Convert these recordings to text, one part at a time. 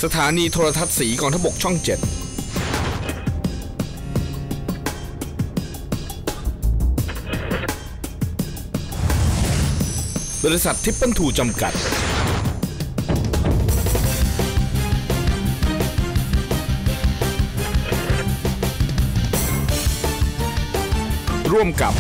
สถานีโทรทัศน์สีกองทพบกช่อง 7บริษัททิปเปิลทูจำกัดร่วมกับ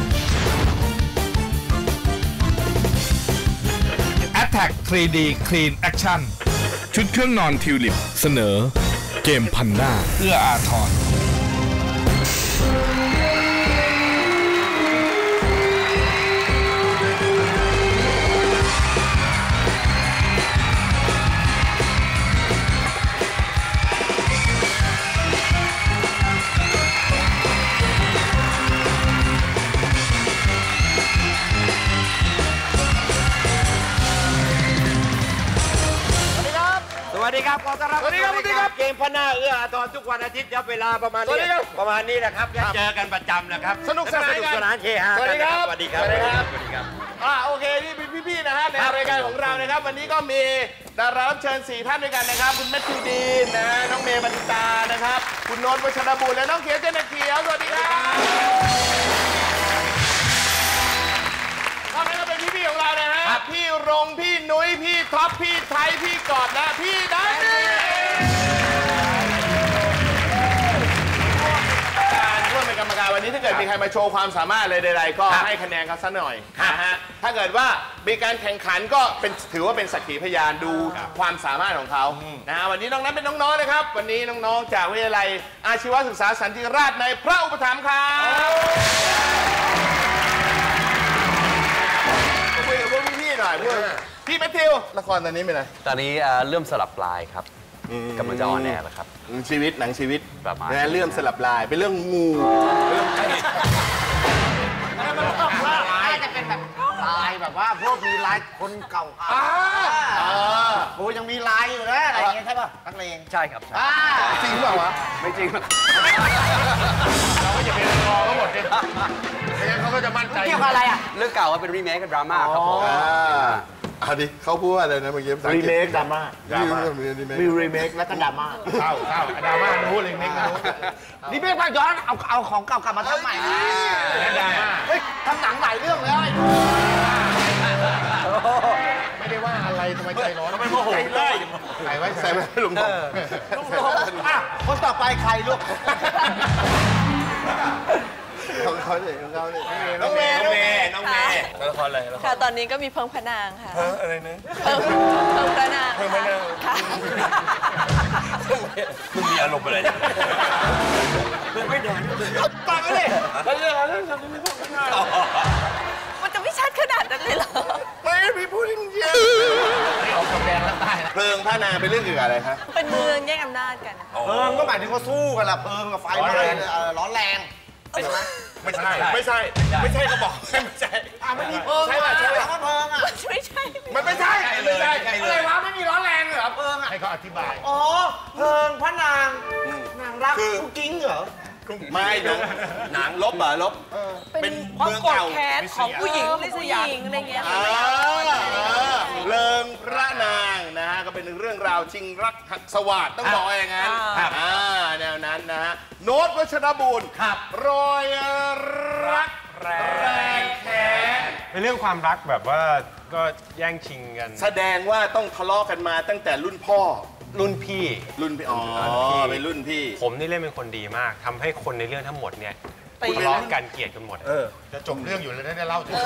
Attack 3D Clean Action ชุดเครื่องนอนทิวลิปเสนอเกมพันหน้าเอื้ออาทรสวัสดีครับขอต้อนรับเกมพันหน้าเอื้ออาทรทุกวันอาทิตย์ครับเวลาประมาณนี้นะครับเจอกันประจำนะครับสนุกสนานเฮฮาสวัสดีครับสวัสดีครับโอเคนี่เป็นพี่ๆนะฮะในรายการของเรานะครับวันนี้ก็มีดารารับเชิญ4ท่านด้วยกันนะครับคุณแมทธิวดีนนะน้องเมย์บัณฑิตานะครับคุณโนนท์วัชรบุตรและน้องเขียวเจนเขียวสวัสดีครับก็เป็นพี่ๆของเรานะฮะพี่รงพี่นุ้ยพี่ท็อปพี่ไทยพี่กอดและพี่ดันนี่ร่วมเป็นกรรมการวันนี้ถ้าเกิดมีใครมาโชว์ความสามารถอะไรใดๆก็ให้คะแนนเขาซะหน่อยนะฮะถ้าเกิดว่ามีการแข่งขันก็ถือว่าเป็นสักขีพยานดูความสามารถของเขานะฮะวันนี้น้องนั้นเป็นน้องๆนะครับวันนี้น้องๆจากวิทยาลัยอาชีวศึกษาสันติราษฎร์ในพระอุปถัมภ์ครับคุยกับพวกพี่ๆหน่อยพี่แมทธิวละครตอนนี้เป็นไงตอนนี้เริ่มสลับลายครับกำลังจะออนแอร์แล้วครับหนังชีวิตประมาณเรื่องสลับลายเป็นเรื่องงูเรื่องมันต้องว่าลายจะเป็นแบบลายแบบว่าพวกมีลายคนเก่าโอ้ยังมีลายอยู่นะอะไรอย่างเงี้ยใช่ป่ะนักเลงใช่ครับจริงเปล่าวะไม่จริงเราก็อย่าไปรอเขาหมดดิไม่งั้นเขาก็จะมั่นใจเกี่ยวกับอะไรอ่ะเรื่องเก่าว่าเป็นรีเมคกับดราม่าครับผมเอาดิเขาพูดว่าอะไรนะเมื่อกี้รีเมคดราม่ามีรีเมคแล้วก็ดราม่าเข้าดราม่ารู้รีเมครู้รีเมคมาย้อนเอาของเก่ากลับมาทำใหม่ดราม่าเฮ้ยทำหนังหลายเรื่องแล้วไม่ได้ว่าอะไรทำไมใจร้อนทำไมโมโหได้ใส่ไว้ลุงคนต่อไปใครลูกเขาเนี่ยน้องเมย์ละครอะไรค่ะตอนนี้ก็มีเพิ่งพระนางค่ะอะไรนะเพิ่งพระนางค่ะมึงมีอารมณ์อะไรไม่แดงปังเลยมันจะไม่ชัดขนาดนั้นเลยเหรอไม่พี่พูดจริงๆไม่ออกกำแดงแล้วใต้เพลิงพระนางเป็นเรื่องเกี่ยวกับอะไรครับเป็นเมืองแย่งอำนาจกันเพลิงก็หมายถึงเขาสู้กันละเพลิงกับไฟร้อนแรงไม่ใช่ก็บอกไม่ใช่ไม่มีเพลิงใช่ป่ะเพลิงอ่ะไม่ใช่มันไม่ใช่อะไรวะไม่มีร้อนแรงเหรอเพลิงอ่ะให้เขาอธิบายอ๋อเพลิงพระนางรักกุ๊กกิ๊งเหรอไม่หนังลบลบเป็นความโกรธแค้นของผู้หญิงอะไรเงี้ยเริงพระนางนะฮะก็เป็นเรื่องราวชิงรักหักสวัสดิ์ต้องบอกอย่างนั้นแนวนั้นนะฮะโน้ตวัชรบุตรรอยรักแรงแค้นเป็นเรื่องความรักแบบว่าก็แย่งชิงกันแสดงว่าต้องทะเลาะกันมาตั้งแต่รุ่นพ่อรุ่นพี่อ๋อเป็นรุ่นพี่ผมนี่เล่นเป็นคนดีมากทำให้คนในเรื่องทั้งหมดเนี่ยทะเลาะกันเกลียดกันหมดจะจบเรื่องอยู่แล้วได้เล่าจบ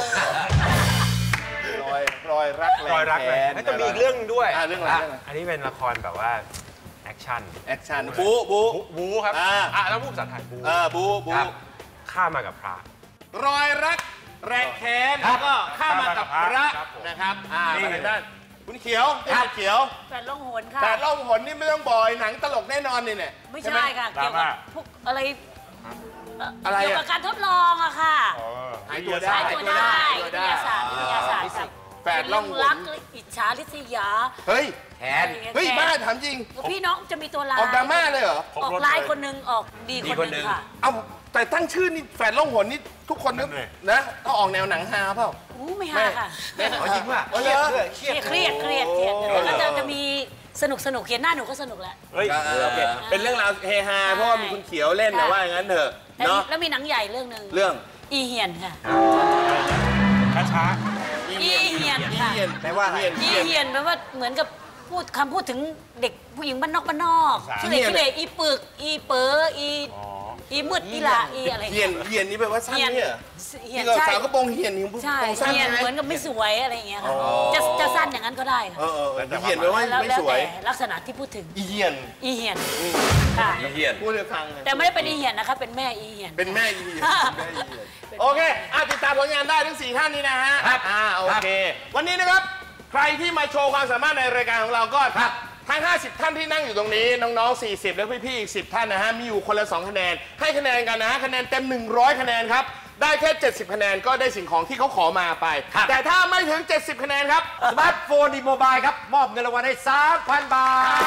รอยรักแค้นจะมีอีกเรื่องด้วยเรื่องอะไรอันนี้เป็นละครแบบว่าแอคชั่นบู๊ครับแล้วพูดภาษาไทยบู๊ข้ามากับพระรอยรักแรงแค้นแล้วก็ข้ามากับพระนะครับนี่ด้านคุณเขียวแฝดล่องหนค่ะแฝดล่องหนนี่ไม่ต้องบ่อยหนังตลกแน่นอนนี่เนี่ยไม่ใช่ค่ะเกี่ยวกับพวกอะไรเกี่ยวกับการทดลองอะค่ะหายตัวได้วิทยาศาสตร์แฝดล่องหนรักอิจฉาริษยาเฮ้ยบ้าถามจริงพี่น้องจะมีตัวร้ายออกดราม่าเลยเหรอออกร้ายคนนึงออกดีคนนึงค่ะเอาแต่ตั้งชื่อนี่แฝดล่องหนนี่ทุกคนนึกนะต้องออกแนวหนังฮาเปล่าไม่ฮาค่ะจริงป่ะเครียดก็จะมีสนุกเขียนหน้าหนูก็สนุกแล้วเฮ้ยโอเคเป็นเรื่องราวเฮฮาเพราะว่ามีคุณเขียวเล่นนะว่าอย่างนั้นเถอะเนาะแล้วมีหนังใหญ่เรื่องหนึ่งเรื่องอีเหียนค่ะช้าอีเหียนค่ะแปลว่าอะไรอีเหียนแปลว่าเหมือนกับคำพูดถึงเด็กผู้หญิงบ้านนอกชื่อเด็กอีปึกอีเป๋ออีมืดอีหลาอีอะไรเหียนนี่แปลว่าสั้นเนี่ยเหียนที่เราใช่สาวกระโปรงเหียนนี่ใช่สั้นเหียนใช่ไหมเหมือนกับไม่สวยอะไรอย่างเงี้ยค่ะจะสั้นอย่างนั้นก็ได้ค่ะเหียนแปลว่าแล้วไม่สวยแต่ลักษณะที่พูดถึงอีเหียนอีเหียนค่ะเฮียนพูดให้ฟังเลยแต่ไม่ได้เป็นอีเหียนนะคะเป็นแม่อีเหียนเป็นแม่อีเหียนโอเคติดตามผลงานได้ทั้ง4ท่านนี้นะฮะโอเค วันนี้นะครับใครที่มาโชว์ความสามารถในรายการของเราก็ทั้ง50 ท่านที่นั่งอยู่ตรงนี้น้องๆ40แล้วพี่ๆอีก10ท่านนะฮะมีอยู่คนละ2คะแนนให้คะแนนกันนะฮะคะแนนเต็ม100คะแนนครับได้แค่70คะแนนก็ได้สิ่งของที่เขาขอมาไปแต่ถ้าไม่ถึง70คะแนนครับสมาร์ทโฟนดีโมบายครับมอบเงินรางวัลให้ 3,000 บาท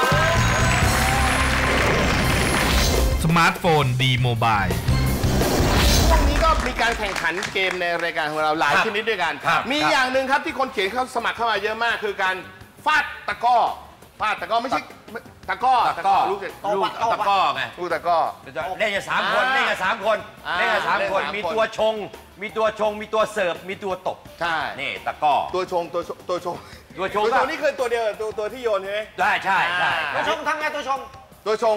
สมาร์ทโฟนดีโมบายช่วงนี้ก็มีการแข่งขันเกมในรายการของเราหลายชนิดด้วยกันมีอย่างหนึ่งครับที่คนเขียนเข้าสมัครเข้ามาเยอะมากคือการฟาดตะก้อไม่ใช่ตะก้อลูกตะก้อไงลูกตะก้อเล่นกัน3 คนเล่นกัน3 คนเล่นกัน3 คนมีตัวชงมีตัวเสิร์ฟมีตัวตบใช่นี่ตะก้อตัวชงนี่คือตัวเดียวตัวที่โยนใช่ไหมใช่ตัวชงทำไงตัวชงตัวชง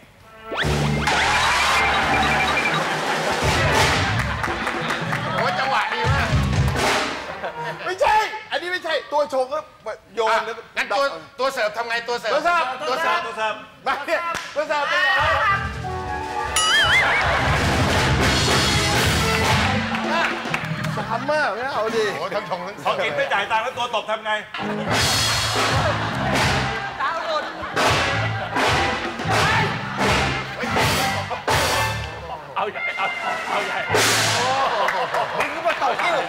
โอ้จังหวะดีมากไม่ใช่อันนี้ไม่ใช่ตัวชงก็โยนแล้วงั้นตัวเสิร์ฟทำไงตัวเสิร์ฟมาเนี่ยตัวเสิร์ฟทำมากไม่เอาดิโอ้ทั้งชงทั้งเขากินไม่จ่ายตังค์แล้วตัวตบทำไงตาหลุดเอาใหญ่มึงก็มาตบกิ้ว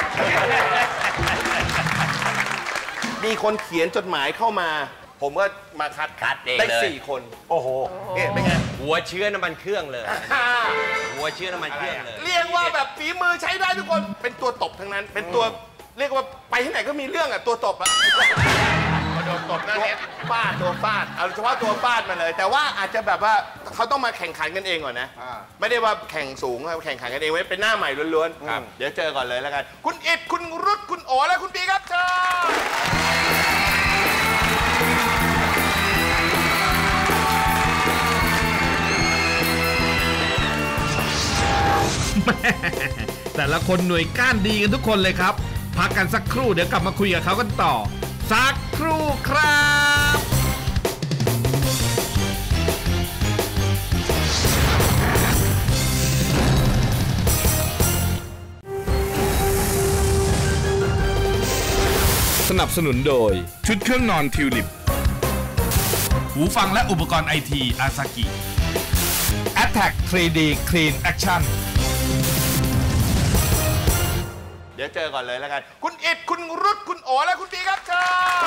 มีคนเขียนจดหมายเข้ามาผมก็มาคัดเองได้4 คนโอ้โหเป็นไงหัวเชื้อน้ำมันเครื่องเลย หัวเชื้อน้ำมันเครื่องเลยเรียกว่าแบบฝีมือใช้ได้ทุกคนเป็นตัวตบทั้งนั้นเป็นตัวเรียกว่าไปที่ไหนก็มีเรื่องอ่ะตัวตบอะโดนตบนั่นเองตัวฟาดเอาเฉพาะตัวฟาดมาเลยแต่ว่าอาจจะแบบว่าเขาต้องมาแข่งขันกันเองก่อนนะไม่ได้ว่าแข่งสูงแข่งขันกันเองไว้เป็นหน้าใหม่ล้วนๆเดี๋ยวเจอก่อนเลยแล้วกันคุณอิดคุณรุดคุณโอและคุณปีครับเชิญแต่ละคนหน่วยก้านดีกันทุกคนเลยครับพักกันสักครู่เดี๋ยวกลับมาคุยกับเขากันต่อสักครู่ครับสนับสนุนโดยชุดเครื่องนอนทิวลิปหูฟังและอุปกรณ์ไอทีอาซากิ Attack 3D Clean Action เดี๋ยวเจอก่อนเลยแล้วกันคุณอิดคุณรุดคุณโอและคุณปีครับเชิ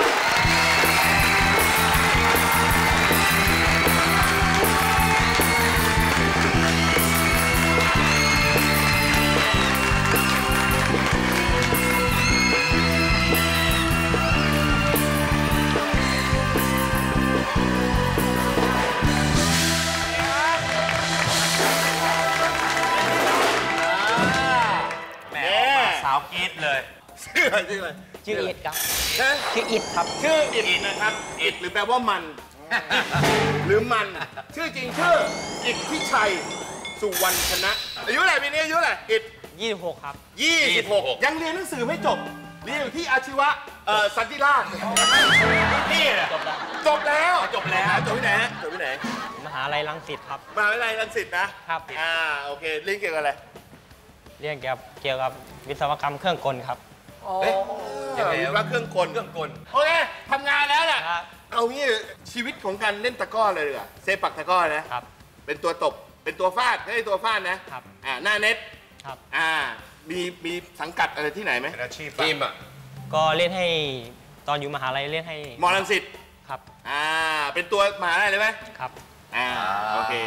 สาวกีดเลยชื่ออะไรชื่ออิดครับชื่ออิดครับชื่ออิดนะครับอิดหรือแปลว่ามันหรือมันชื่อจริงชื่ออิทธิชัยสุวรรณชนะอายุเท่าไหร่ปีนี้อายุเท่าไหร่อิด 26 ครับ 26ยังเรียนหนังสือไม่จบเรียนอยู่ที่อาชีวะสันติราชนี่จบแล้วจบที่ไหนฮะจบที่ไหนมหาลัยรังสิตครับมหาวิทยาลัยรังสิตนะครับโอเคเรียนเกี่ยวกับอะไรเรียนเกี่ยวกับวิศวกรรมเครื่องกลครับวิศวะเครื่องกลโอเคทำงานแล้วน่ะเอางี้ชีวิตของการเล่นตะก้อเลยดีกว่าเซปักตะก้อนะครับเป็นตัวตบเป็นตัวฟาดไม่ใช่ตัวฟาดนะครับหน้าเน็ตครับมีสังกัดอะไรที่ไหนไหมอาชีพทีมอ่ะก็เล่นให้ตอนอยู่มหาลัยเล่นให้มอรังสิตครับเป็นตัวมหาลัยเลยไหมครับโอเค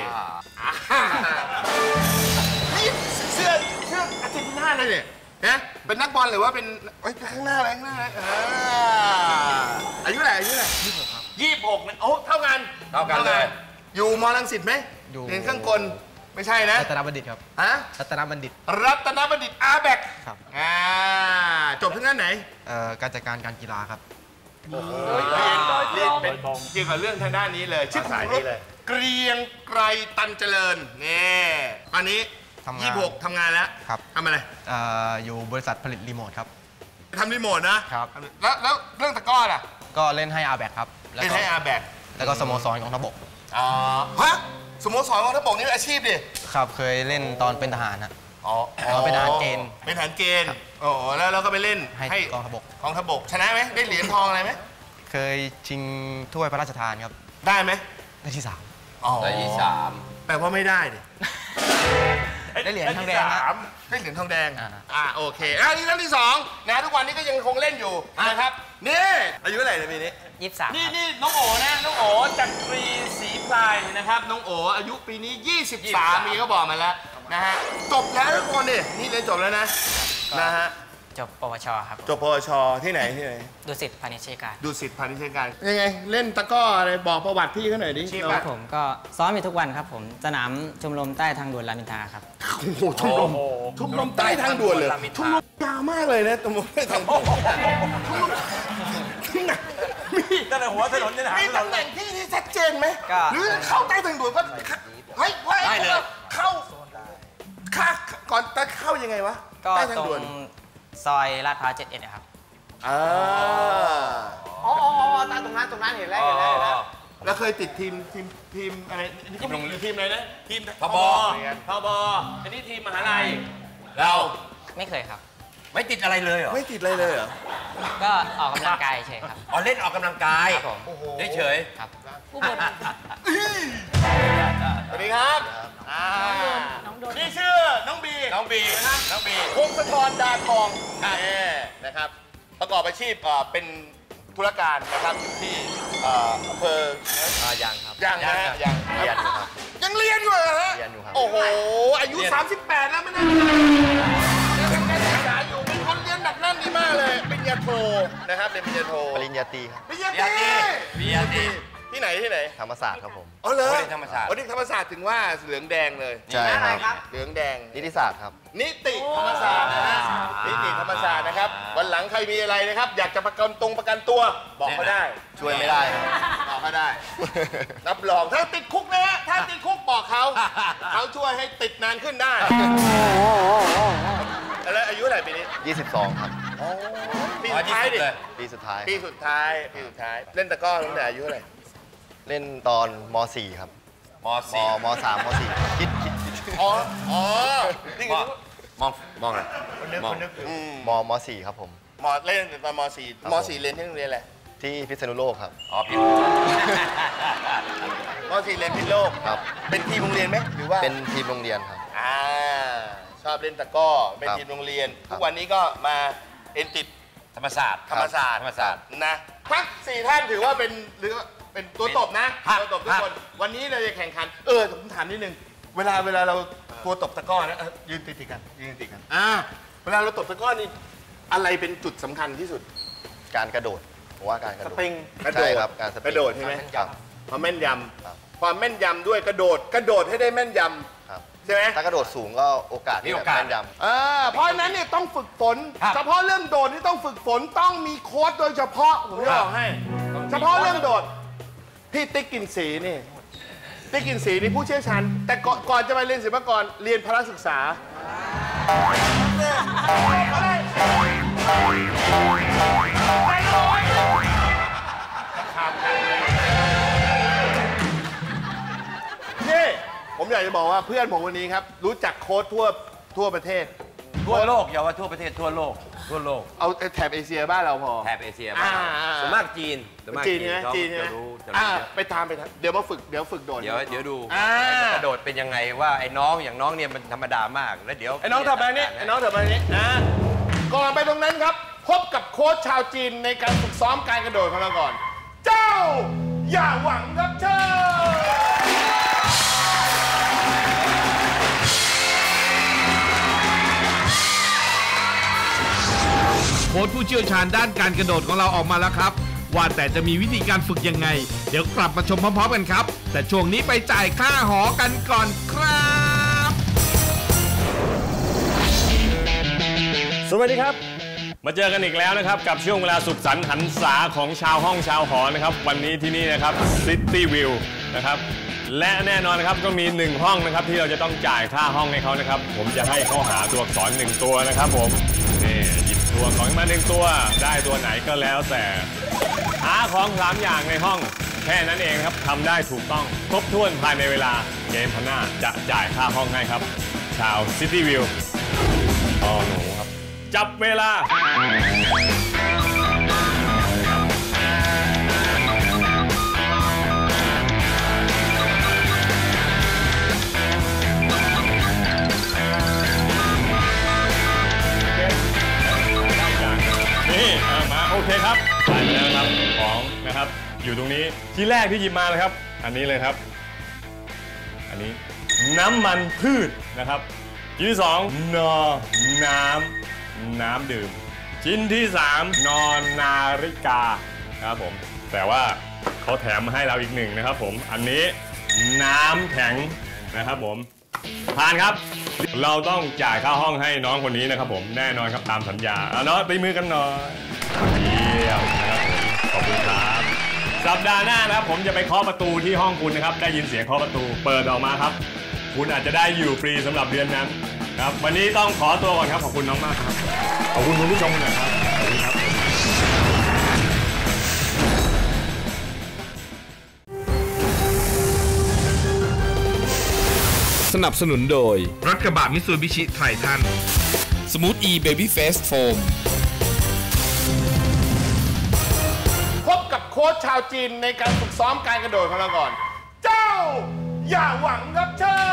นี่เสื้ออาร์เจนตินาเลยเนี่ยนะเป็นนักบอลหรือว่าเป็นข้างหน้าอะไรอายุเท่าไหร่26 ครับ 26เนี่ยโอ้เท่ากันเลยอยู่มรังสิตไหมเรียนข้างกลไม่ใช่นะรัตนบัณฑิตครับฮะรัตนบัณฑิตอาแบกครับจบที่ด้านไหนการจัดการการกีฬาครับเรียนเป็นเกี่ยวกับเรื่องทางด้านนี้เลยชื่อคุณรถเกรียงไกรตันเจริญนี่อันนี้26ทำงานแล้วครับทำอะไรอยู่บริษัทผลิตรีโมทครับทำรีโมทนะครับแล้วเรื่องตะก้อล่ะก็เล่นให้อาแบกครับเล่นให้อาแบกแล้วก็สโมสรกองทัพบกฮะสโมสรกองทัพบกนี่เป็นอาชีพดิครับเคยเล่นตอนเป็นทหารนะเป็นทหารเกณฑ์โอ้แล้วก็ไปเล่นให้กองทัพบกชนะไหมได้เหรียญทองอะไรไหมเคยชิงถ้วยพระราชทานครับได้ไหมได้ที่ 3ได้ที่ 3 แปลว่าไม่ได้ดิได้เหรียญทองแดงได้เหรียญทองแดงโอเคนี่ครั้งที่2นะทุกวันนี้ก็ยังคงเล่นอยู่นะครับนี่อายุเท่าไหร่ในปีนี้ 23 นี่น้องโอนะน้องโอจักรีศรีพลายนะครับน้องโออายุปีนี้23มีก็บอกมาแล้วนะฮะจบแล้วทุกคนนี่เรียนจบแล้วนะฮะจบปวชครับจบปวชที่ไหนดุสิตพาณิชยการยังไงเล่นตะก้ออะไรบอกประวัติพี่เขาหน่อยดิครับผมก็ซ้อมอยู่ทุกวันครับผมสนามชมรมใต้ทางด่วนรามอินทราครับโอ้โหชมรมใต้ทางด่วนเลยชมรมยาวมากเลยนะชมรมใต้ทางด่วนมีแต่หัวถนนนี่นะมีตำแหน่งที่ชัดเจนไหมหรือเข้าใต้ทางด่วนก็ไม่เลยเข้าก่อนจะเข้ายังไงวะก็ตรงซอยลาดพร้าว71ครับตรงนั้นเห็นแล้วแล้วเคยติดทีมอะไรทีมอะไรนะทีมพบอันนี้ทีมมหาลัยเราไม่เคยครับไม่ติดอะไรเลยเหรอไม่ติดอะไรเลยเหรอก็ออกกำลังกายเฉยครับเล่นออกกำลังกายเฉยครับสวัสดีครับนี่ชื่อน้องบีพงศธรดาทองนะครับประกอบอาชีพเป็นธุรการนะครับที่อำเภอยังครับยังเรียนอยู่ครับยังเรียนอยู่เหรอฮะเรียนอยู่ครับโอ้โหอายุ38แล้วไม่น่ายังการศึกษาอยู่เป็นคนเรียนหนักแน่นดีมากเลยปริญญาโทนะครับเป็นปริญญาโทปริญญาตรีครับปริญญาตรีที่ไหนธรรมศาสตร์ครับผมเลยธรรมศาสตร์ถึงว่าเหลืองแดงเลยใช่ครับเหลืองแดงนิติศาสตร์ครับนิติธรรมศาสตร์นิติธรรมศาสตร์นะครับวันหลังใครมีอะไรนะครับอยากจะประกันตัวบอกเขาได้ช่วยไม่ได้ครับบอกเขาได้รับรองถ้าติดคุกนะถ้าติดคุกบอกเขาช่วยให้ติดนานขึ้นได้แล้วอายุเท่าไหร่ปีนี้ 22ครับปีสุดท้ายดิปีสุดท้ายเล่นตะก้อตั้งแต่อายุเท่าไหร่เล่นตอนม.4 ครับม.3 ม.4 คิดนี่มองอะไรม.4 ครับผมเล่นตอนม.4 เรียนที่โรงเรียนอะไรที่พิษณุโลกครับม.4 เรียนพิษณุโลกครับเป็นทีมโรงเรียนไหมหรือว่าเป็นทีมโรงเรียนครับชอบเล่นตะก้อเป็นทีมโรงเรียนทุกวันนี้ก็มาติดธรรมศาสตร์นะทั้ง4ท่านถือว่าเป็นตัวตบนะตัวตบทุกคนวันนี้เราจะแข่งขันผมถามนิดนึงเวลาเราตัวตบตะก้อนะยืนติดกันเวลาเราตบตะก้อนี่อะไรเป็นจุดสำคัญที่สุดการกระโดดผมว่าการกระโดดใช่ครับการกระโดดใช่ไหมความแม่นยำด้วยกระโดดให้ได้แม่นยำใช่ไหมถ้ากระโดดสูงก็โอกาสที่จะแม่นยำเพราะนั้นเนี่ยต้องฝึกฝนเฉพาะเรื่องโดดนี่ต้องฝึกฝนต้องมีโค้ชโดยเฉพาะผมจะบอกให้เฉพาะเรื่องโดดพี่ติ๊กกินสีนี่ผู้เชี่ยวชาญแต่ก่อนจะไปเรียนศิลปากรเรียนพละศึกษานี่ผมอยากจะบอกว่าเพื่อนผมวันนี้ครับรู้จักโค้ชทั่วประเทศทั่วโลกอย่าว่าทั่วประเทศทั่วโลกเอาแถบเอเชียบ้านเราพอแถบเอเชียบ้านส่วนมากจีนใช่ไหมไปตามเดี๋ยวฝึกโดดเดี๋ยวดูกระโดดเป็นยังไงว่าไอ้น้องเนี่ยมันธรรมดามากแล้วเดี๋ยวไอ้น้องทำแบบนี้ก่อนไปตรงนั้นครับพบกับโค้ชชาวจีนในการฝึกซ้อมการกระโดดของเราก่อนเจ้าอย่าหวังครับเชิญโค้ชผู้เชี่ยวชาญด้านการกระโดดของเราออกมาแล้วครับว่าแต่จะมีวิธีการฝึกยังไงเดี๋ยวกลับมาชมพร้อมๆกันครับแต่ช่วงนี้ไปจ่ายค่าหอกันก่อนครับสวัสดีครับมาเจอกันอีกแล้วนะครับกับช่วงเวลาสุขสันต์หันษาของชาวห้องชาวหอนะครับวันนี้ที่นี่นะครับ City View นะครับและแน่นอนนะครับก็มี1ห้องนะครับที่เราจะต้องจ่ายค่าห้องให้เขานะครับผมจะให้เขาหาตัวอักษร1ตัวนะครับผมนี่หยิบตัวของมา1ตัวได้ตัวไหนก็แล้วแต่หาของ3อย่างในห้องแค่นั้นเองครับทำได้ถูกต้องครบถ้วนภายในเวลาเกมพน่าจะจ่ายค่าห้องให้ครับชาว City View อ๋อหนูครับจับเวลานี่มาโอเคครับได้แล้วนะครับของนะครับอยู่ตรงนี้ที่แรกที่หยิบมาเลยครับอันนี้เลยครับอันนี้น้ำมันพืชนะครับชิ้นที่2น้ำดื่มชิ้นที่3นอนนาฬิกาครับผมแต่ว่าเขาแถมมาให้เราอีก1นะครับผมอันนี้น้ำแข็งนะครับผมผ่านครับเราต้องจ่ายค่าห้องให้น้องคนนี้นะครับผมแน่นอนครับตามสัญญาเอาเนาะตีมือกันหน่อยเยี่ยมนะครับผมขอบคุณครับสัปดาห์หน้านะครับผมจะไปเคาะประตูที่ห้องคุณนะครับได้ยินเสียงเคาะประตูเปิดออกมาครับคุณอาจจะได้อยู่ฟรีสำหรับเดือนนั้นครับวันนี้ต้องขอตัวก่อนครับขอบคุณน้องมากครับขอบคุณคุณผู้ชมนะครับสวัสดีครับสนับสนุนโดยรถกระบะมิตซูบิชิไททันสมูทอีเบบี้เฟสโฟมพบกับโค้ชชาวจีนในการฝึกซ้อมการกระโดดของเราก่อนเจ้าอย่าหวังครับเชิ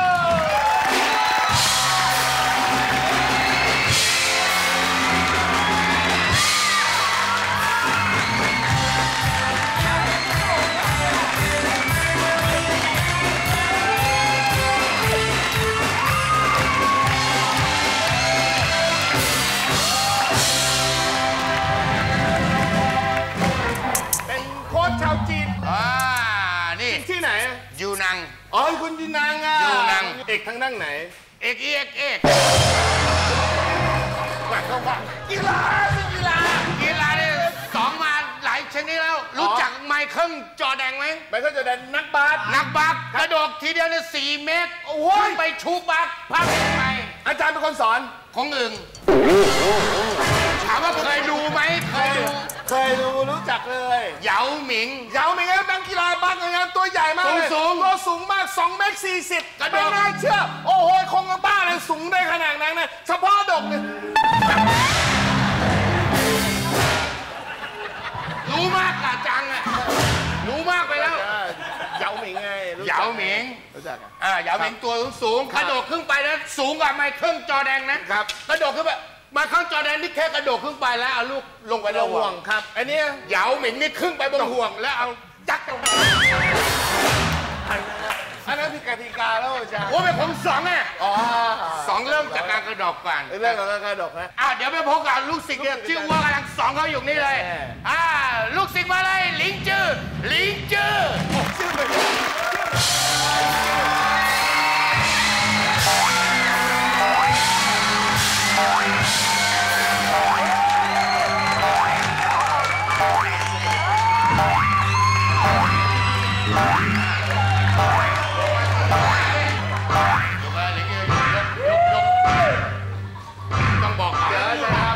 ชาวจีนนี่ที่ไหนยูนังอ๋อคุณยูนังอ่ะยูนังเอกทางด้านไหนเอกหมายความว่ากีฬาเนี่ยสองมาหลายชนิดแล้วรู้จักไมเคิลจอร์แดนไหมไมเคิลจอร์แดนนักบาสกระโดดทีเดียวเนี่ย4 เมตรโอ้ยไปชูบาสพาไปอาจารย์เป็นคนสอนของอึ่งถามว่าเคยดูไหมเคยดูรู้จักเลยเหยาหมิงนักกีฬาบาสงานตัวใหญ่มากเลยตัวสูงมาก2 เมตร 40กระโดดไม่น่าเชื่อโอ้โหคงบ้าเลยสูงได้ขนาดนั้นเนี่ยเฉพาะดกเนี่ยรู้มากกะจังอ่ะรู้มากไปแล้วเหยาหมิงไงเหยาหมิงรู้จักเหยาหมิงตัวสูงกระโดดขึ้นไปแล้วสูงกว่าไมเคิลจอร์แดนนะครับกระโดดขึ้นไปมาข้างจอร์แดนนี่แค่กระโดดขึ้นไปแล้วเอาลูกลงไปในห่วงครับอันนี้เหยาหมิงนี่ขึ้นไปบนห่วงแล้วเอาจักลงอันนั้นคือกติกาแล้วอาจารย์โอ้เป็นผม2อ่ะ2เริ่มจากการกระโดดก่อนเริ่มจากการกระโดดนะเดี๋ยวไปพบกับลูกศิษย์ชื่อว่ากำลัง2เขาอยู่นี่เลยลูกศิษย์มาเลยหลิงจื้อชื่อเป็นต้องบอกเดี๋ยวนะครับ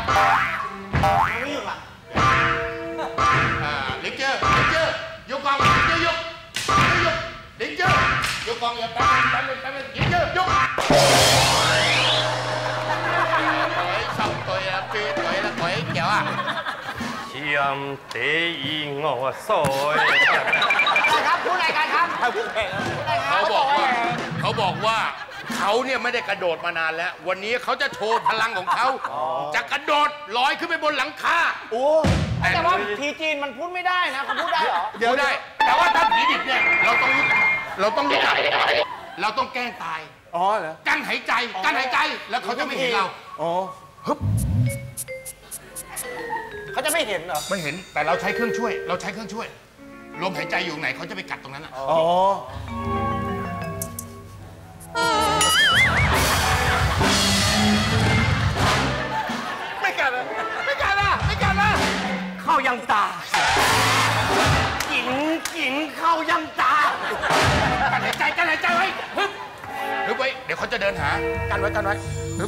ลิงเจอร์ยกกองลิงเจอร์ยกลิงเจอร์ยกกองอย่าแป๊บนึงลิงเจอร์ยกชอบตัวละปีตัวเกี่ยวเชียมเตยิงอสอยครับพูดอะไรกันครับเขาบอกว่าเขาเนี่ยไม่ได้กระโดดมานานแล้ววันนี้เขาจะโชว์พลังของเขาจะกระโดดลอยขึ้นไปบนหลังคาแต่ว่าผีจีนมันพูดไม่ได้นะเขาพูดได้เหรอเดี๋ยวได้แต่ว่าถ้าผีดิบเนี่ยเราต้องรู้จักเราต้องแกล้งตายเหรอกั้นหายใจแล้วเขาจะไม่เห็นเราฮึบเขาจะไม่เห็นเหรอไม่เห็นแต่เราใช้เครื่องช่วยลมหายใจอยู่ไหนเขาจะไปกัดตรงนั้นอ่ะอ๋อไม่กัดนะไม่กัดนะไม่กัดนะเข้ายังตากินเข้ายังตากันหายใจไว้ฮึบไว้เดี๋ยวเขาจะเดินหากันไว้ฮึบ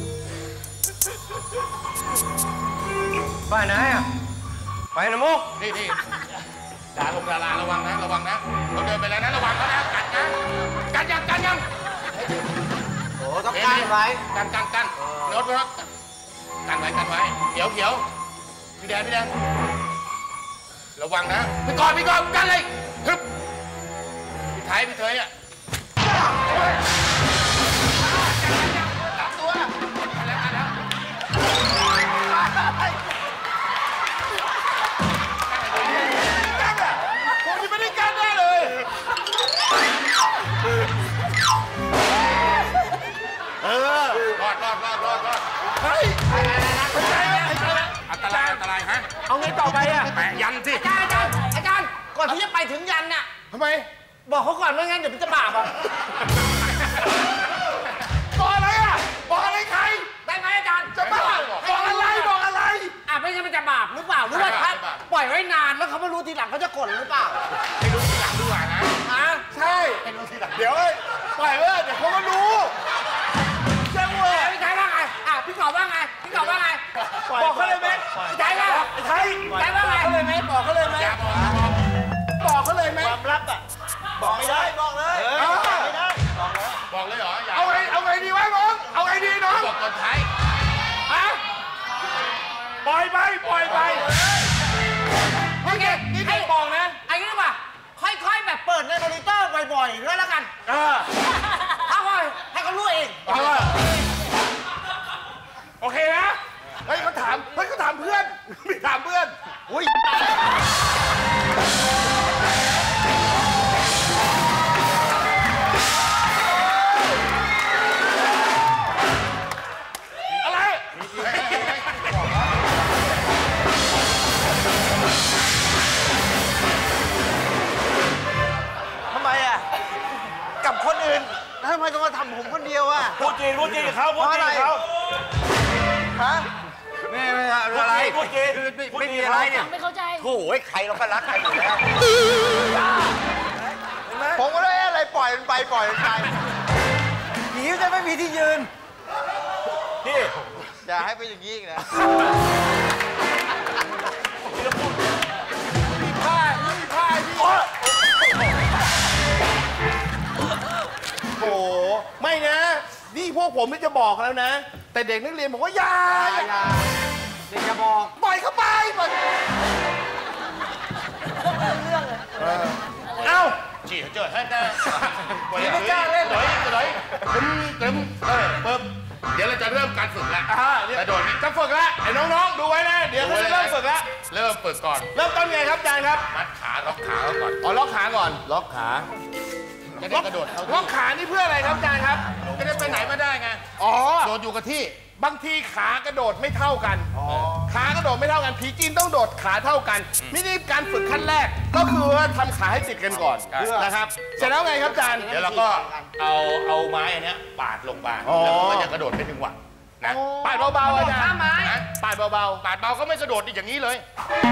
ไปไหนอ่ะไปนะมุกนี่ดาราระวังนะเขาเดินไปแล้วนะระวังเขานะกันยังโอ้ต้องกั้นไว้กันโน้ตกันไว้เขียวพี่แดนระวังนะพี่กอนกันเลยฮึบพี่ไทยพี่เทยอ่ะจับตัวกันแล้วผมยังไม่ได้กันแน่เลยรอดเฮ้ยอันตรายฮะเอาไงต่อไปอ่ะแปะยันสิอาจารย์ก่อนที่จะไปถึงยันน่ะทำไมบอกเขาก่อนไม่งั้นเดี๋ยวมันจะบาปอ่ะบอกอะไรอ่ะบอกอะไรใครได้ไหมอาจารย์จะบ้าบอกอะไรอ่ะไม่งั้นมันจะบาปหรือเปล่าหรือว่าถ้าปล่อยไว้นานแล้วเขาไม่รู้ทีหลังเขาจะกดหรือเปล่าไม่รู้ทีหลังดีกว่านะใช่เดี๋ยวปล่อยเว้ยเดี๋ยวเขาก็รู้ใช่เว้ยพี่ชายว่าไงพี่กอบว่าไงบอกเขาเลยไหมพี่ชายว่าไงบอกเขาเลยไหมอย่าบอกบอกเขาเลยไหมความลับอ่ะบอกไม่ได้บอกเลยไม่ได้บอกเลยเหรออย่าเอาไงดีวะน้องเอาไงดีน้องบอกตอนท้ายปล่อยไปโอเคนี่ใครบอกนะไอ้นี่ป่ะค่อยๆแบบเปิดในมอนิเตอร์บ่อยๆด้วยแล้วกันเอาไว้ให้เขารู้เองโอเคนะเฮ้ยเขาถามเพื่อนไม่ถามเพื่อนอุ้ยอะไรทำไมอ่ะกับคนอื่นทำไมต้องมาทำผมคนเดียวอ่ะพูดจริงกับเขาฮะไม่อะไรไม่มีอะไรเนี่ยไม่เข้าใจโอ้ยใครเราก็รักกันอยู่แล้วผมก็ได้อะไรปล่อยมันไปผีจะไม่มีที่ยืนพี่อย่าให้เป็นอย่างนี้อีกนะโอ้ไม่นะนี่พวกผมไม่จะบอกแล้วนะแต่เด็กนักเรียนบอกว่าอย่าเด็กจะบอกปล่อยเข้าไปปล่อยเอ้าจีเจอให้ได้ไม่กล้าเล่นเลยตึมปึ๊บเดี๋ยวเราจะเริ่มการฝึกแล้วกระโดดนี่จะฝึกแล้วไอ้น้องๆดูไว้นะเดี๋ยวเขาจะเริ่มฝึกแล้วเริ่มฝึกก่อนเริ่มต้นไงครับอาจารย์ครับมัดขาล็อกขาเขาก่อนอ๋อล็อกขาก่อนล็อกขาจะได้กระโดดเข้าล็อกขานี่เพื่ออะไรครับอาจารย์ครับจะได้ไปไหนมาได้ไงอ๋อโดดอยู่กับที่บางทีขากระโดดไม่เท่ากันขากระโดดไม่เท่ากันผีจีนต้องโดดขาเท่ากันนี่การฝึกขั้นแรกก็คือว่าทำขาให้ติดกันก่อนนะครับเสร็จแล้วไงครับอาจารย์เดี๋ยวเราก็เอาไม้อันเนี้ยปาดลงไปแล้วมันก็จะกระโดดไปถึงหวังนะปาดเบาๆอาจารย์ข้ามไม้ปาดเบาปาดเบาก็ไม่กระโดดอย่างนี้เลย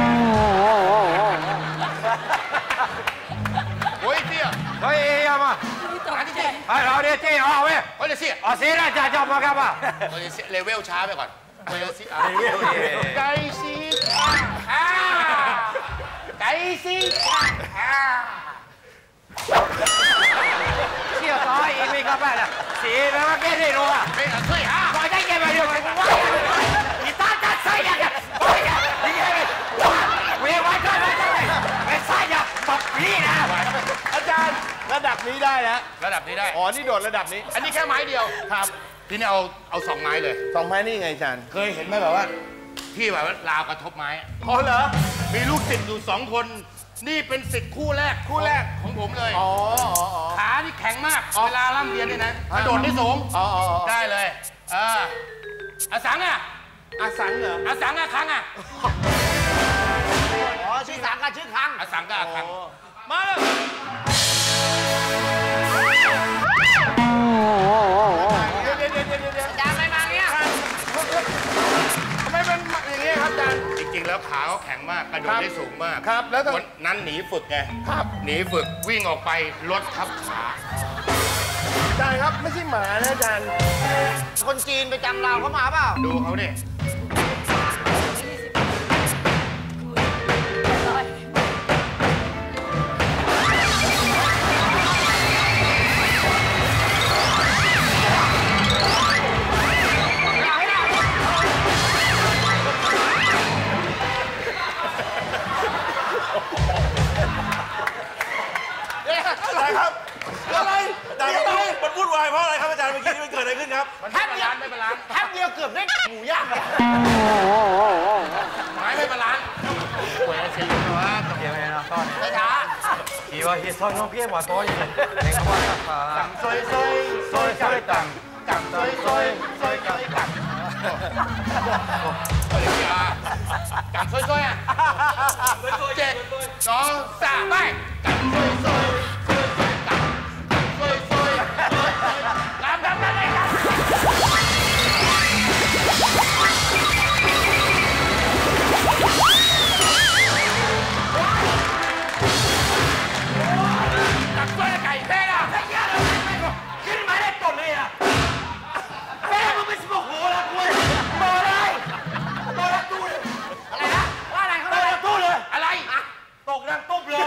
โอ้ยเตี้ยเฮ้ยมาเราเดี๋ยวเจ๊เอาเว้ยโอ้ยเสียเอาสินะจะมาครับอ่ะเลเวลช้าไปก่อนเลเวลสิๆไก่ซีไก่ซีเชี่ยวต่ออีกไม่ครับละสีแปลว่าแกได้รู้อ่ะไม่เอาช่วยฮะปล่อยได้แกมาเดียวกันว่าอีตาจัดใส่ยังโอ้ยนี่ไงเว้ยไว้ก่อนไม่ใส่ยังปับนี่นะอาจารย์ระดับนี้ได้แล้วระดับนี้ได้อ๋อนี่โดดระดับนี้อันนี้แค่ไม้เดียวครับทีนี้เอา2 ไม้เลยสองไม้นี่ไงอาจารย์เคยเห็นไหมแบบว่าที่แบบว่าลาวกระทบไม้อ๋อเหรอมีลูกศิษย์อยู่2 คนนี่เป็นศิษย์คู่แรกของผมเลยอ๋อขาที่แข็งมากเวลาล่ำเรียนนี่นะกระโดดได้สูงได้เลยอาสังอ่ะอาสังเหรออาสังอ่ะครั้งอ่ะชื่อสังกับชื่อคังอสังกับอาคังมาเลยเดี๋ยวอาจารย์ไม่มาเนี่ยทำไมเป็นอย่างนี้ครับอาจารย์จริงๆแล้วขาเขาแข็งมากกระโดดได้สูงมากครับแล้วถ้าวันนั้นหนีฝึกไงครับหนีฝึกวิ่งออกไปรถทับขาอาจารย์ครับไม่ใช่หมานะอาจารย์คนจีนไปจำเราเข้ามาเปล่าดูเขาเนี่ยอะไรครับอะไรมันวุ่นวายเพราะอะไรครับอาจารย์เมื่อกี้นี่มันเกิดอะไรขึ้นครับแป๊บเดียวไม่เป็นไรแป๊บเดียวเกือบได้หมูย่างเลยไม้ไม่บาลานซ์หวยเสียงว่าตกเดี๋ยวไปนะต้อนไม่ช้าขี่ว่าฮีซอยน้องเพี้ยนว่าต้อยในคำว่าขาซอยตังกังซอยกังกังซอยๆอ่ะ7 2 3ไปกังซอยๆกังซอยๆเลยครับกังซอยไก่เท่อะขึ้นมาได้ตดเลยอ่ะแม่มึงไม่สมองหัวละกูต่อเลยต่อละตู้เลยอะไรนะว่าอะไรเขาเลยตู้เลยอะไรตกดังตุ๊บเลย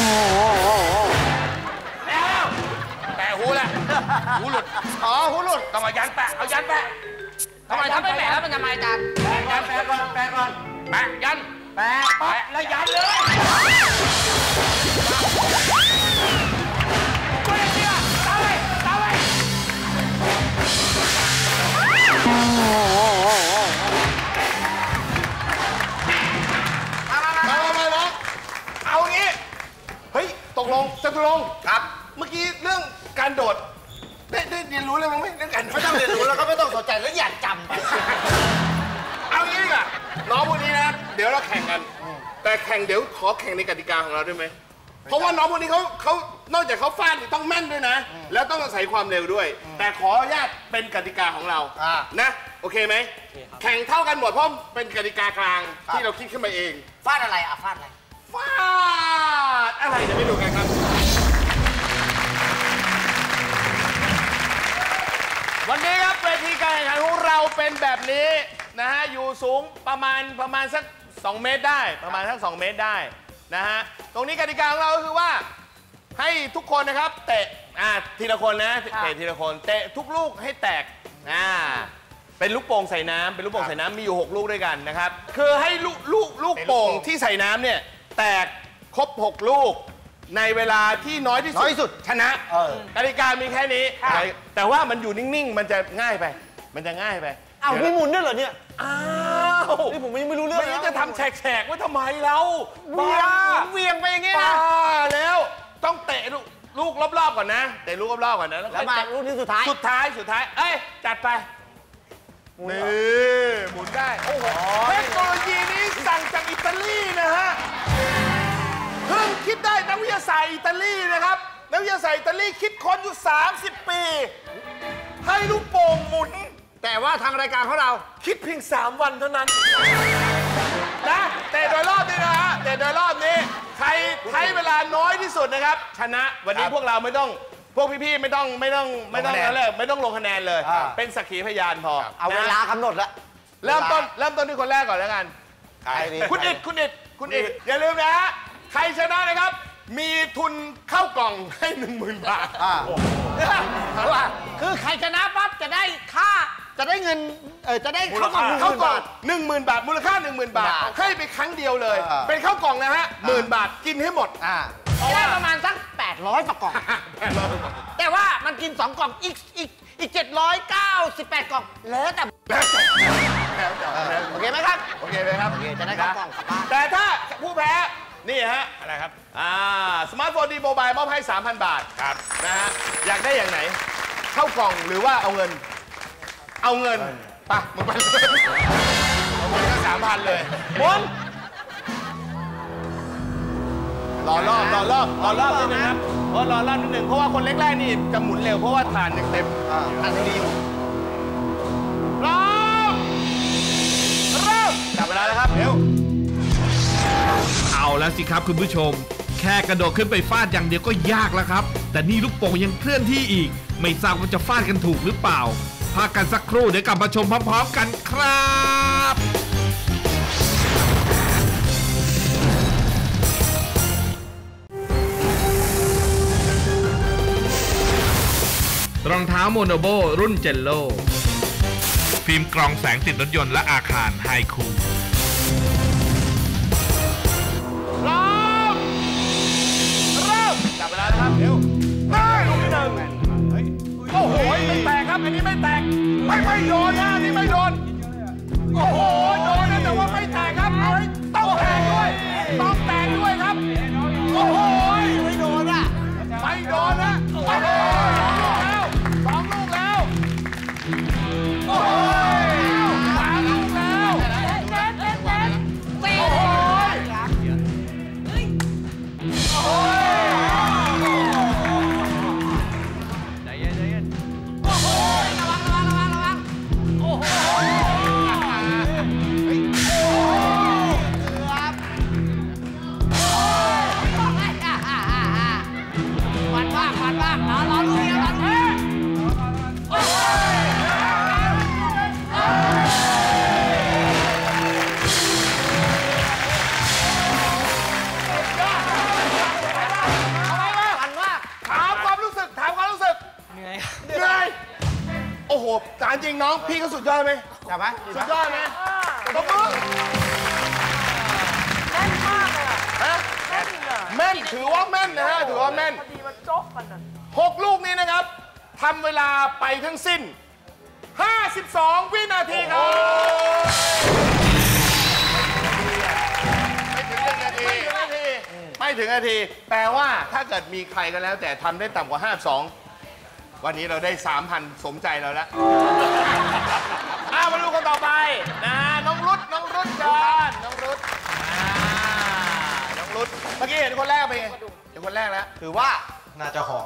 แล้วแปะหูแหละหูหลุดอ๋อหูหลุดต้องเอายันแปะเอายันแปะทำไมถ้าไม่แปะแล้วมันทำไมอาจารย์แปะก่อนแปะก่อนแปะก่อนแปะยันแปะปั๊บแล้วยันเลยช่วยเชียร์ตาไว้ตาไว้มาน้องเอางี้เฮ้ยตกลงจตุรงค์ครับ เมื่อกี้เรื่องการโดดได้เรียนรู้อะไรบ้างไหมเรื่องการไม่ต้องเรียนรู้แล้วก็ไม่ต้องสนใจแล้วอยากจำไปเอางี้ดีกว่าน้องพวกนี้นะเดี๋ยวเราแข่งกัน แต่แข่งเดี๋ยวขอแข่งในกติกาของเราได้ไหมเพราะว่าน้องพวกนี้เขานอกจากเขาฟาดต้องแม่นด้วยนะ แล้วต้องอาศัยความเร็วด้วย แต่ขออนุญาตเป็นกติกาของเรานะโอเคไหมแข่งเท่ากันหมดเพราะเป็นกติกากลางที่เราคิดขึ้นมาเองฟาดอะไรอ่ะฟาดอะไรฟาดอะไรเดี๋ยวไปดูกันครับ วันนี้ครับเวทีการแข่งขันของเราเป็นแบบนี้นะฮะอยู่สูงประมาณสัก2 เมตรได้ประมาณสัก2 เมตรได้นะฮะตรงนี้กติกาของเราก็คือว่าให้ทุกคนนะครับเตะทีละคนนะเตะทีละคนเตะทุกลูกให้แตกเป็นลูกโป่งใส่น้ำเป็นลูกโป่งใส่น้ำมีอยู่6 ลูกด้วยกันนะครับคือให้ลูกโป่งที่ใส่น้ำเนี่ยแตกครบ6 ลูกในเวลาที่น้อยที่สุดชนะกติกามีแค่นี้แต่ว่ามันอยู่นิ่งๆมันจะง่ายไปอ้าวมีหมุนด้วยเหรอเนี่ยอ้าวนี่ผมยังไม่รู้เรื่องไม่จะทำแฉกๆไว้ทำไมเราเวียงไปอย่างงี้บ้านะแล้วต้องเตะลูกรอบๆก่อนนะเตะลูกรอบๆก่อนนะแล้วมาลูกที่สุดท้ายสุดท้ายเอ้ยจัดไปนี่หมุนได้โอ้โหเทคโนโลยีนี้สั่งจากอิตาลีนะฮะเพิ่งคิดได้นักวิทยาศาสตร์อิตาลีนะครับนักวิทยาศาสตร์อิตาลีคิดค้นอยู่30 ปีให้ลูกโป่งหมุนแต่ว่าทางรายการของเราคิดเพียง3 วันเท่านั้นนะแต่โดยรอบนี้นะฮะแต่โดยรอบนี้ใครใช้เวลาน้อยที่สุดนะครับชนะวันนี้พวกเราไม่ต้องพวกพี่ๆไม่ต้องอะไรไม่ต้องลงคะแนนเลย เป็นสักขีพยานพอเอาเวลากำหนดละเริ่มต้นที่คนแรกก่อนแล้วกันคุณอิดอย่าลืมนะฮะใครชนะนะครับ มีทุนเข้ากล่องให้ 10,000 บาทคือใครชนะปั๊บจะได้ค่าจะได้เงินจะได้เข้ากล่องเข้ากล่อง 10,000 บาทมูลค่า 10,000 บาทให้ไปครั้งเดียวเลย เป็นเข้ากล่องนะฮะ10,000 บาทกินให้หมดได้ประมาณสัก800กว่ากล่องแต่ว่ามันกิน2 กล่องอีก798 กล่องแล้วแต่โอเคไหมครับโอเคเลยครับโอเคจะได้เข้ากล่องกลับบ้านแต่ถ้าผู้แพ้นี่ฮะอะไรครับสมาร์ทโฟนดีโมบายมอบให้ 3,000 บาทครับนะฮะอยากได้อย่างไหนเข้ากล่องหรือว่าเอาเงินไปมึงไปเอาเงินก็3,000เลยบนรอรอบนิดนึงครับรอรอบนิดนึงเพราะว่าคนแรกๆนี่จะหมุนเร็วเพราะว่าฐานยังเต็มฐานยังดีอยู่พร้อมเริ่มจับเวลาแล้วครับเร็วเอาแล้วสิครับคุณผู้ชม แค่กระโดดขึ้นไปฟาดอย่างเดียวก็ยากแล้วครับแต่นี่ลูกโป่งยังเคลื่อนที่อีกไม่ทราบว่าจะฟาดกันถูกหรือเปล่าพักกันสักครู่เดี๋ยวกลับมาชมพร้อมๆกันครับรองเท้าโมโนโบรุ่นเจลโลฟิล์มกรองแสงติดรถยนต์และอาคารไฮคูพร้อมเริ่มจับเวลาแล้วครับเร็วได้ลูกที่หนึ่งโอ้โหไม่แตกครับอันนี้ไม่แตกไม่โดนนะอันนี้ไม่โดนโอ้โหโดนนะแต่ว่าไม่แตกครับเอาให้ต้องแตกด้วยครับโอ้โหไม่โดนอ่ะไม่โดนนะไม่โดนสองลูกแล้วโอ้โหสามลูกแล้วโอ้โหใจเย็นโอ้โหระวังโอ้โหมันบ้างรอลูกเดียวกันเฮ้ยโอ้โหถามความรู้สึกเหนื่อยโอ้โหจานจริงน้องพี่ก็สุดยอดไหมจับไหมสุดยอดไหมตบมือแม่นมากเลยแม่นถือว่าแม่นนะฮะถือว่าแม่นพอดีมันโจ๊กกัน6 ลูกนี้นะครับทำเวลาไปทั้งสิ้น52 วินาทีครับไม่ถึงนาทีแปลว่าถ้าเกิดมีใครก็แล้วแต่ทำได้ต่ำกว่า52วันนี้เราได้ 3,000 สมใจเราแล้วมาดูคนต่อไปนะน้องรุดกันน้องรุดเมื่อกี้เห็นคนแรกไปไงเห็นคนแรกแล้วถือว่าน่าจะหอบ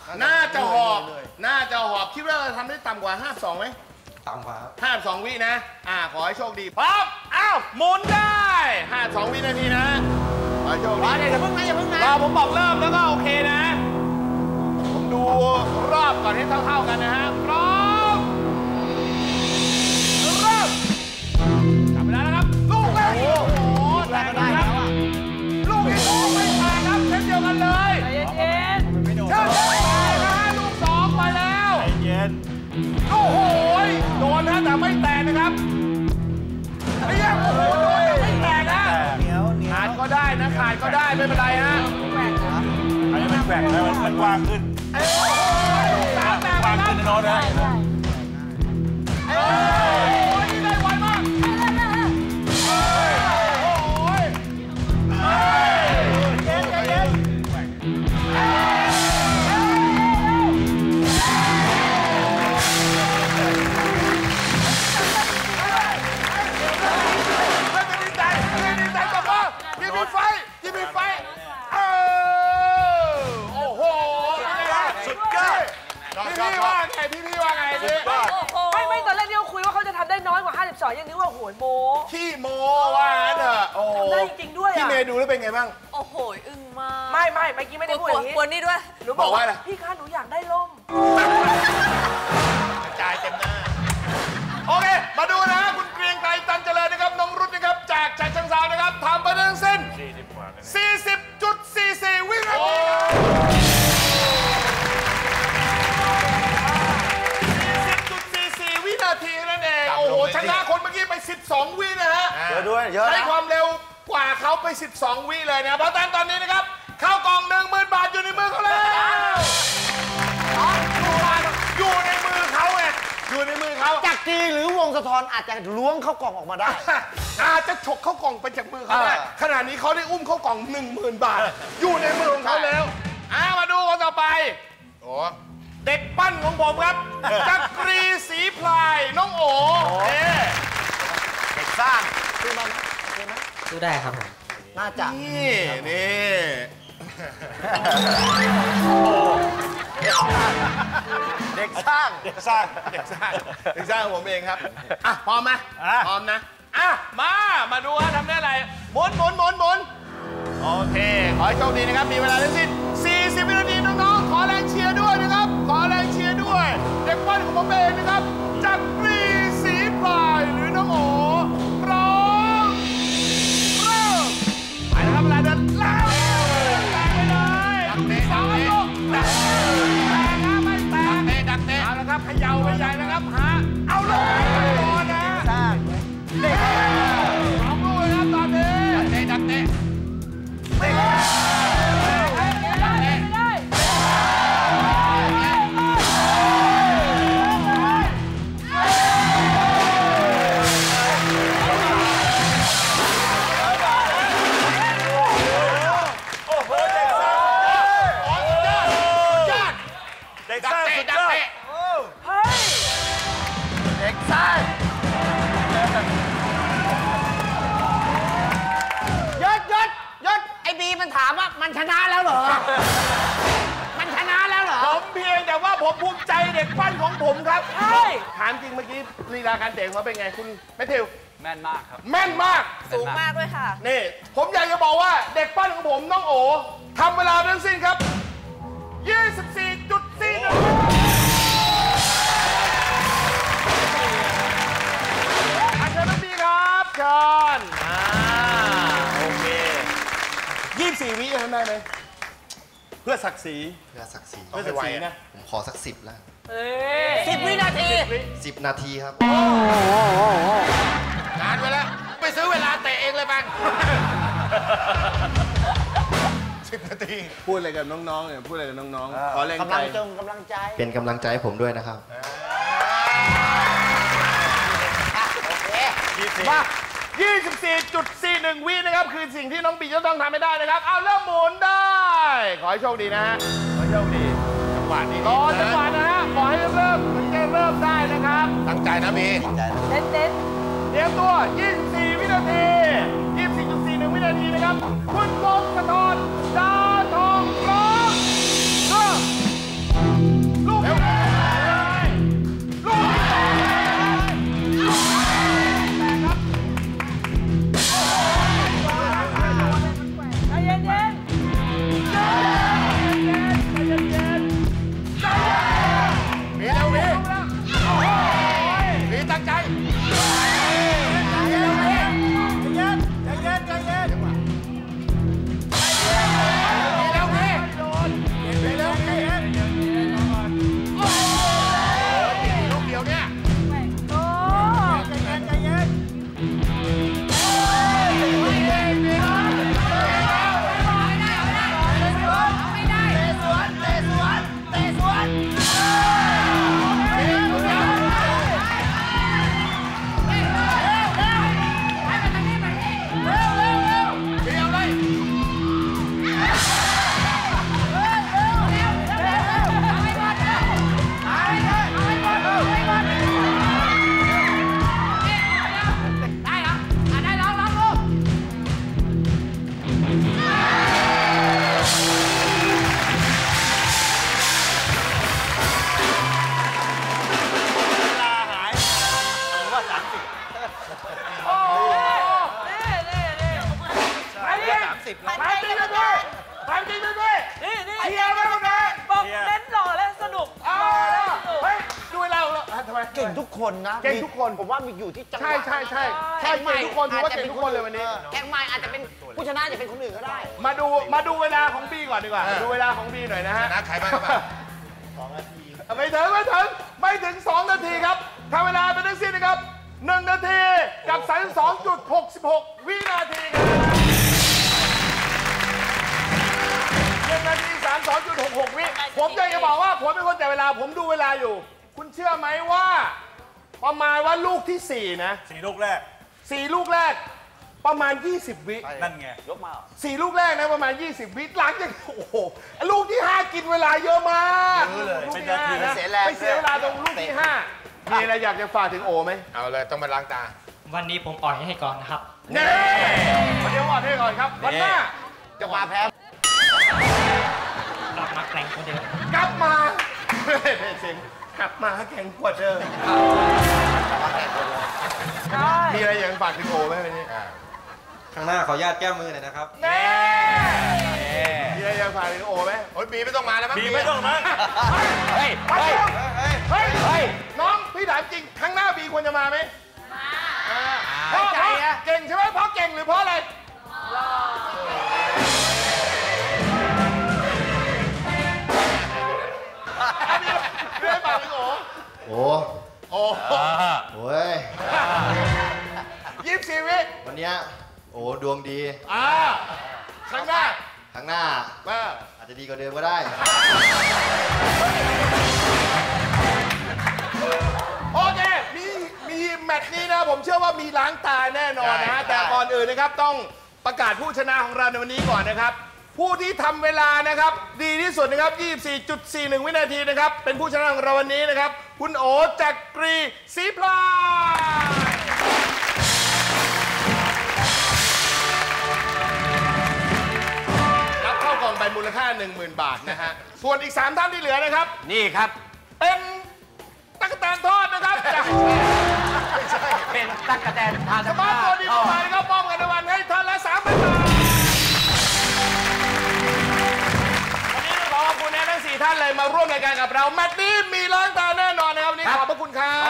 คิดว่าทำได้ต่ำกว่า52ไหมต่ำกว่า52 วินะขอให้โชคดีพร้อมหมุนได้52 วินาทีนะขอให้โชคดีอย่าเพิ่งนะรอผมบอกเริ่มแล้วก็โอเคนะผมดูรอบก่อนให้เท่าๆกันนะฮะพร้อมเริ่มจับเวลาแล้วครับลูกแรกโอ้โหแรงก็ได้แล้วลูกที่สองไม่แตกครับเช่นเดียวกันเลยใจเย็นเชิญนะฮะลูก2ไปแล้วใจเย็นโอ้โหโดนนะแต่ไม่แตกนะครับโอ้โหโดนแต่ไม่แตกนะขาดก็ได้นะขาดก็ได้ไม่เป็นไรฮะอันนี้มันแกว่งแล้วมันกว้างขึ้นกว้างขึ้นนะโน้ตนะโอ้ยได้ไวมากพี่ว่าไงดิไม่ตอนแรกที่เขาคุยว่าเขาจะทำได้น้อยกว่า52ยังนึกว่าโหยโมขี้โมว่างั้นเถอะโอ้ทำได้จริงด้วยพี่เมย์ดูแล้วเป็นไงบ้างโอ้โหอึ้งมากไม่เมื่อกี้ไม่ได้พูดอย่างนี้กวนนี่ด้วยหนูบอกว่าพี่คะหนูอยากได้ล่มกระจายเต็มหน้าโอเคมาดูนะคุณเกรียงไกรตันเจริญนะครับน้องรุ่นนะครับจากฉะเชิงเทรานะครับทำไปทั้งสิ้น 40.44 วินาที40.44 วินาทีนั่นเองโอ้โหชนะคนเมื่อกี้ไป12 วินะฮะเยอะด้วยใช้ความเร็วกว่าเขาไป12 วิเลยนะเพราะฉะนั้นตอนนี้นะครับเข้ากล่อง 10,000 บาทอยู่ในมือเขาแล้วอยู่ในมือเขาไงอยู่ในมือเขาจักรีหรือวงสะท้อนอาจจะล้วงเข้ากล่องออกมาได้อาจจะฉกเข้ากล่องไปจากมือเขาได้ขณะนี้เขาได้อุ้มเข้ากล่อง 10,000 บาทอยู่ในมือของเขาแล้วมาดูคนต่อไปเด็กปั้นของผมครับจักรีศรีพลายน้องโอ๋เด็กสร้างสู้ได้ครับผมน่าจะนี่เด็กสร้างผมเองครับอ่ะพร้อมไหมพร้อมนะอ่ะมาดูว่าทำได้อะไรหมุนโอเคขอให้โชคดีนะครับมีเวลาทั้งสิ้น40 วินาทีน้องๆขอแรงเชียร์ด้วยนะครับขอแรงเชียร์ด้วยเด็กปั้นของผมเองนะครับจักรีสีปลายหรือน้องโอพร้อมเริ่มไปนะครับเวลาเดินแล้วแตกไปเลยสองยกแตกนะไม่แตกดักเตะเอาละครับเขย่าไปใหญ่นะครับหาเอาเลยก่อนนะเด็กสองลูกนะครับตอนนี้ดักเตะมันถามว่ามันชนะแล้วเหรอ มันชนะแล้วเหรอผมเพียงแต่ว่าผมภูมิใจเด็กปั้นของผมครับใช่ถามจริงเมื่อกี้ลีลาการเตะเขาเป็นไงคุณแมทธิวแม่นมากครับแม่นมากสูงมากด้วยค่ะนี่ผมอยากจะบอกว่าเด็กปั้นของผมน้องโอทำเวลาทั้งสิ้นครับ 24.41อาจารย์น้องบีครับเชิญโอเค24 วิทำได้ไหมเพื่อศักดิ์ศรีนะผมขอสัก10แล้ว 10 วินาที 10 นาทีครับนานไปแล้วไปซื้อเวลาเตะเองเลยบ้าง10 นาทีพูดอะไรกับน้องๆเนี่ยพูดอะไรกับน้องๆขอแรงใจกำลังใจเป็นกำลังใจให้ผมด้วยนะครับมา 24.41 วินะครับคือสิ่งที่น้องบีจะต้องทำให้ได้นะครับเอาเริ่มหมุนได้ขอให้โชคดีนะฮะขอให้โชคดีจังหวะนี้รอจังหวะนะฮะขอให้เริ่มถึงจะเริ่มได้นะครับตั้งใจนะบีเน้นเตรียมตัว 24 วินาที 24.41 วินาทีนะครับคุณพงศธรดาทองร้องลูกเก่งทุกคนนะเก่งทุกคนผมว่ามีอยู่ที่จังหวะใช่เก่งทุกคนถือว่าเก่งทุกคนเลยวันนี้แข่งใหม่อาจจะเป็นผู้ชนะจะเป็นคนอื่นก็ได้มาดูเวลาของบีก่อนดีกว่าดูเวลาของบีหน่อยนะฮะนะใครบ้าง 2 นาทีไม่ถึง 2 นาทีครับทำเวลาเป็นทั้งสิ้นนะครับ1 นาทีกับ 32.66 วินาทีครับ1 นาที 32.66 วิผมอยากจะบอกว่าผมเป็นคนแต่เวลาผมดูเวลาอยู่คุณเชื่อไหมว่าประมาณว่าลูกที่4นะ 4 ลูกแรก 4 ลูกแรกประมาณ20 วินั่นไงยกมา 4 ลูกแรกนะประมาณ20 วิหลังจากโอ้โหลูกที่5กินเวลาเยอะมากลูกที่5นะไม่เสียเวลาตรงลูกที่5มีอะไรอยากจะฝากถึงโอไหมเอาเลยต้องมาล้างตาวันนี้ผมอ่อยให้ก่อนนะครับวันนี้อ่อนให้ก่อนครับวันหน้าจะมาแพ้แกร่งกว่าเดิมกลับมาเสียงกลับมาแข่งกว่าเดิมมีอะไรอยากฝากถึงโอไหมวันนี้ข้างหน้าขออนุญาตแก้มือหน่อยนะครับมีอะไรอยากฝากถึงโอไหมโอ้ยบีไม่ต้องมาแล้วมั้งบีไม่ต้องมาเฮ้ยน้องพี่ถามจริงข้างหน้าบีควรจะมาไหมเพราะเก่งใช่ไหมเพราะเก่งหรือเพราะอะไรเรื่องฝากถึงโอ้โอ้ย 24 วิวันนี้โอ้ดวงดีข้างหน้าอาจจะดีกว่าเดิมก็ได้โอเคมีแมตช์นี้นะผมเชื่อว่ามีล้างตาแน่นอนนะแต่ก่อนอื่นนะครับต้องประกาศผู้ชนะของเราในวันนี้ก่อนนะครับผู้ที่ทำเวลานะครับดีที่สุดนะครับ 24.41 วินาทีนะครับเป็นผู้ชนะของเราวันนี้นะครับคุณโอจักรีศรีพลายรับเข้ากล่องใบมูลค่า 10,000 บาทนะฮะส่วนอีก3ท่านที่เหลือนะครับนี่ครับเป็นตั๊กแตนทอดนะครับเป็นตั๊กแตนทานสมาร์ทโฟนดีประมาณนะครับป้องกันในวันให้ท่านละ 3,000 บาทวันนี้ขอขอบคุณทั้ง 4 ท่านเลยมาร่วมรายการกับเราแมตช์นี้มีล้างตาแน่นอนนะครับวันนี้ขอบพระคุณครับ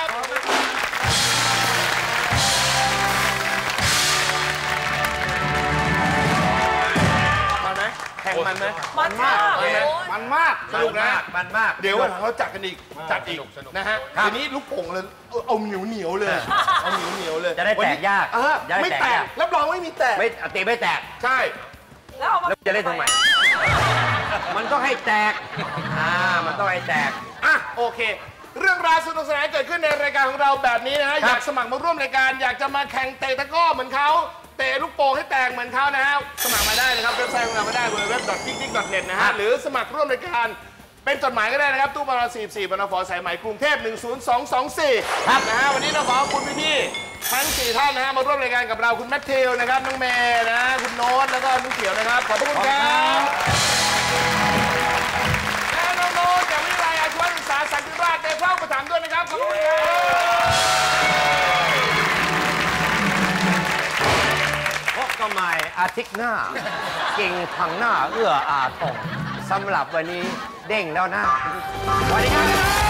แข่งมันไหมมันมากสนุกนะมันมากเดี๋ยววันหลังเราจัดกันอีกนะฮะทีนี้ลูกโป่งเลยเอาเหนียวเลยเอาเหนียวเลยจะได้แตกยากไม่แตกรับรองไม่มีแตกตีไม่แตกใช่แล้วจะเล่นทำไมมันต้องให้แตกมันต้องให้แตกโอเคเรื่องราวสนุกสนานเกิดขึ้นในรายการของเราแบบนี้นะฮะอยากสมัครมาร่วมรายการอยากจะมาแข่งเตะตะกร้อเหมือนเขาเตะลูกโป่งให้แตกเหมือนเขานะฮะสมัครมาได้นะครับเว็บไซต์ของเรามาได้ www.tiktik.net นะฮะหรือสมัครร่วมรายการเป็นจดหมายก็ได้นะครับตู้ปน44ปนฟสายไหมกรุงเทพ10224ครับนะฮะวันนี้เราขอบคุณพี่ๆทั้ง4ท่านนะฮะมาร่วมรายการกับเราคุณแมทธิวนะครับน้องเมย์นะคุณโน้ตแล้วก็น้องเขียวนะครับขอบคุณครับและน้องโน้ตจากวิทยาลัยอาชีวศึกษาสันติราชได้เข้ามาถามด้วยนะครับขอบคุณครับพบกันใหม่อาทิตย์หน้าเก่งพังหน้าเอื้ออาทรสำหรับวันนี้เด้งแล้วนะสวัสดีครับ